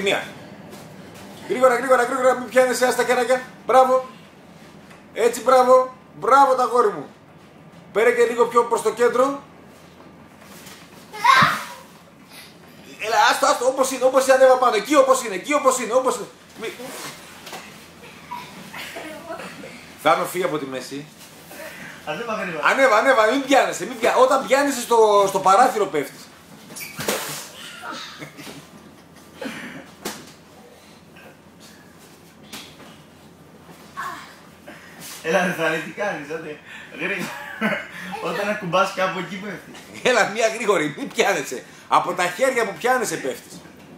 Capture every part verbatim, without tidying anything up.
μία. Γρήγορα, γρήγορα, γρήγορα, μην πιάνεσαι, άστα κεράκια. Μπράβο. Έτσι, μπράβο. Μπράβο τα γόρι μου. Πέρα και λίγο πιο προς το κέντρο. Έλα, άστο, άστο, όπως είναι, όπως είναι, ανέβα πάνω. Εκεί όπως είναι, εκεί όπως είναι, όπως είναι. Μη... Θάνο, φύγει από τη μέση. Ανέβα, γρήγορα. Ανέβα, ανέβα, μην πιάνεσαι, μην πια... Όταν πιάνεσαι στο, στο παράθυρο πέφτεις. Έλα ρε Θάνη, τι κάνεις, άντε. Γρήγορα. Όταν ακουμπάς κάπου εκεί πέφτεις. Έλα, μία γρήγορη, μην πιάνεσαι. Από τα χέρια που πιάνεσαι πέφτεις.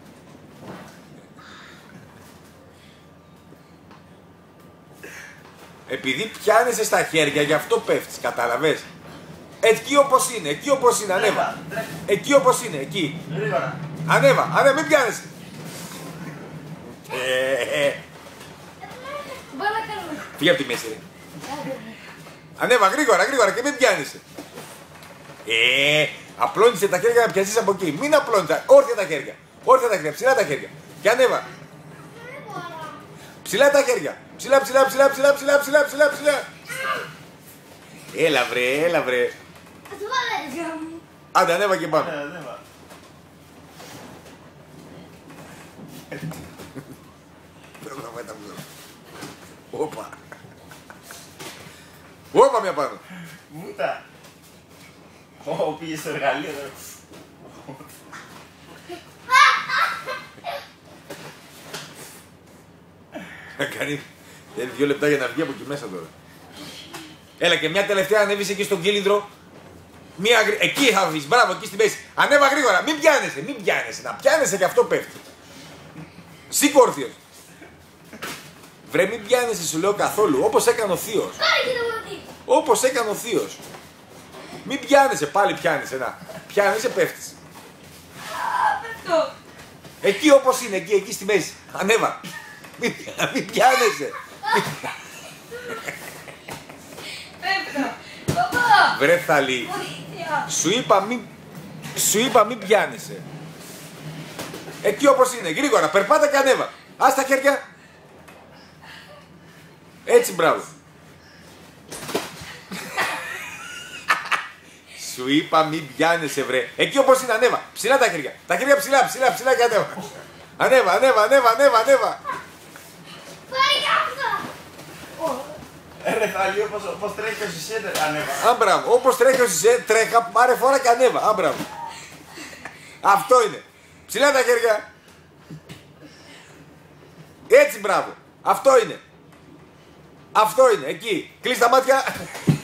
Επειδή πιάνεσαι στα χέρια, γι' αυτό πέφτεις, κατάλαβες. Εκεί όπως είναι, εκεί όπως είναι, ανέβα. Εκεί όπως είναι, εκεί. Γρήγορα. Ανέβα, ανέβα, μην πιάνεσαι. Ε, ε. Φύγε από τη μέση, ρε. Ανέβα, γρήγορα, γρήγορα και μην πιάνεσαι. Ε, απλώνεσαι τα χέρια να πιαστείς από εκεί. Μην απλώνεις, όρθια τα χέρια. Όρθια τα χέρια, ψηλά τα χέρια. Και ανέβα. Ψηλά τα χέρια. Ψηλά, ψηλά, ψηλά, ψηλά, ψηλά, ψηλά, ψηλά, ψηλά. Έλα βρε, έλα βρε. Άντε, ανέβα και πάμε. Πρέπει να πάει τα μπλοκ. Όπα. Όπα μια πάνω. Βούτα. Ω, πήγε στο εργαλείο τώρα. Να κάνει δύο λεπτά για να βγει από εκεί μέσα τώρα. Έλα και μια τελευταία ανέβεις εκεί στον κύλινδρο. Μία... Εκεί θα βγεις, μπράβο, εκεί στη μέση. Ανέβα γρήγορα, μην πιάνεσαι, μην πιάνεσαι. Να πιάνεσαι και αυτό πέφτει. Σήκω όρθιος. Βρε μην πιάνεσαι σου λέω καθόλου, όπως έκανε ο θείος. Όπως έκανε ο θείος. Μην πιάνεσαι, πάλι πιάνεσαι, να. Πιάνεσαι, πέφτεις. Εκεί όπως είναι, εκεί, εκεί στη μέση. Ανέβα. Μην, μην πιάνεσαι. Βρε Θαλή. Σου είπα μην, σου είπα μην πιάνεσαι. Εκεί όπως είναι, γρήγορα, περπάτα και ανέβα. Ας τα χέρια. Έτσι, μπράβο. Σου είπα μην πιάνεσαι βρε. Εκεί όπως είναι, ανέβα. Ψηλά τα χέρια. Τα χέρια ψηλά, ψηλά, ψηλά και ανέβα. Ανέβα, ανέβα, ανέβα, ανέβα, ανέβα. Ρε Θαλή, όπως τρέχει ο Σισέ, ανέβα. Α, μπράβο. Όπως τρέχει ο Σισέ, τρέχα, πάρε φορά και ανέβα. Α, μπράβο. Αυτό είναι. Ψηλά τα χέρια. Έτσι, μπράβο. Αυτό είναι. Αυτό είναι. Εκεί. Κλείς τα μάτια.